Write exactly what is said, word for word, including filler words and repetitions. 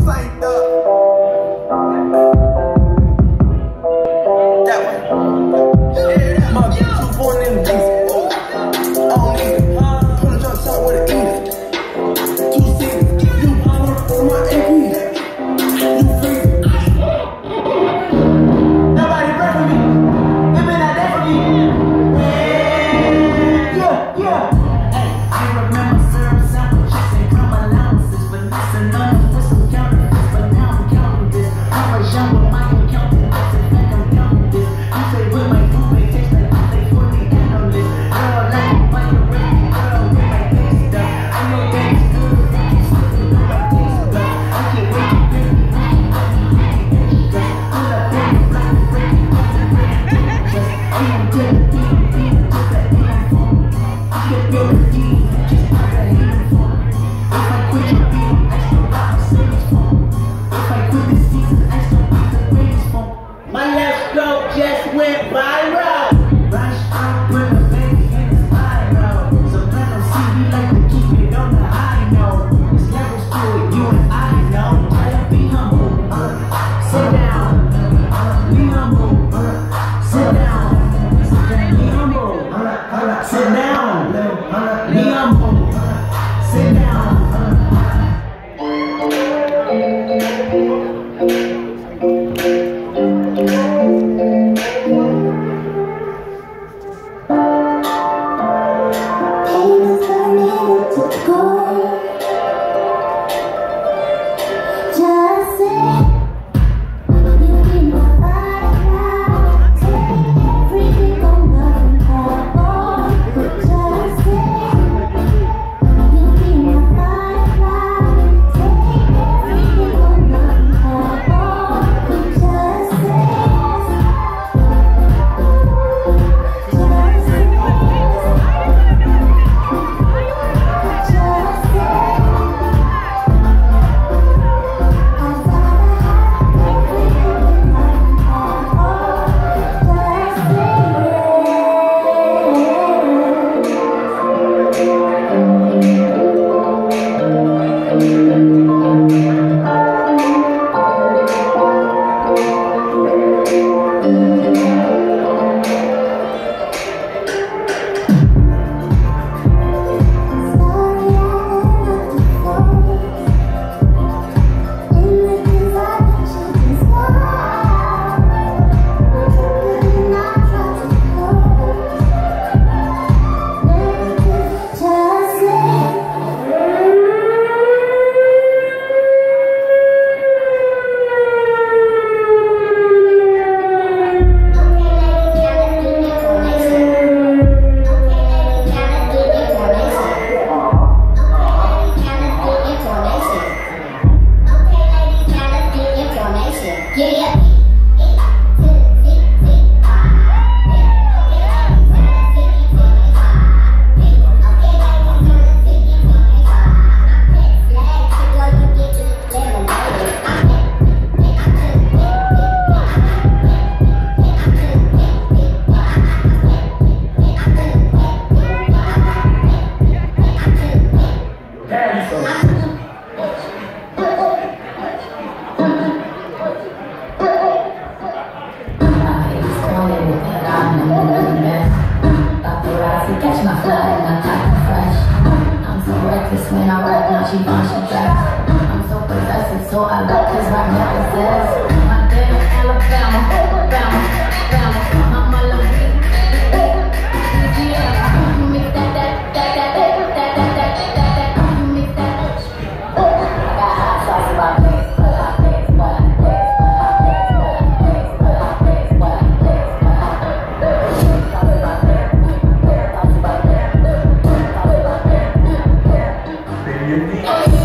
synced up. That way. My bitch was born in the beast. I don't need it. Put a drop top with an eater. Two seats. You put on my A P. You free. Nobody pray for me. They been out there for me. Yeah, yeah. Hey, I remember syrup sandwiches and crumb allowances, but that's another whistle counterfeit. But now I'm counting this. I was young with my accountant. I said, heck, I'm counting this. I say, with my food, they taste like I say for the analyst. Girl, like you find the ring, girl, with my taste stuff. I know that it's good. I keep slipping through my taste stuff. I can't wait to bring it back. I need to get extra. Pull up, baby, black and break it. I'm gonna tell the beat, beat, just that damn phone. I can build a D, just like a uniform. If I quit your beat, I still got my savings phone. If I quit this season, I still got the greatest phone. My left stroke just went viral. Rush out, bring a baby in the spiral. Soprano C, we like to keep it on the high note. There's levels to it, you and I know. Try to be humble, uh, sit down. Be humble, uh, sit down. Be humble, uh, sit down. Be humble, uh, sit down. Baby,